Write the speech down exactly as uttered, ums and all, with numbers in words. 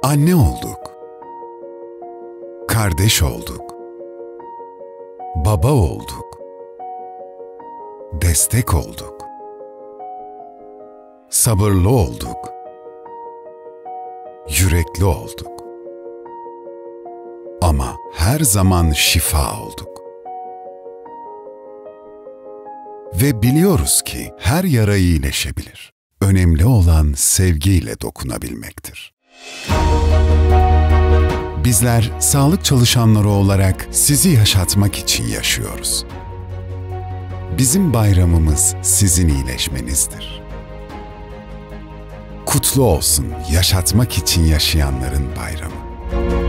Anne olduk. Kardeş olduk. Baba olduk. Destek olduk. Sabırlı olduk. Yürekli olduk. Ama her zaman şifa olduk. Ve biliyoruz ki her yara iyileşebilir. Önemli olan sevgiyle dokunabilmektir. Bizler sağlık çalışanları olarak sizi yaşatmak için yaşıyoruz. Bizim bayramımız sizin iyileşmenizdir. Kutlu olsun yaşatmak için yaşayanların bayramı.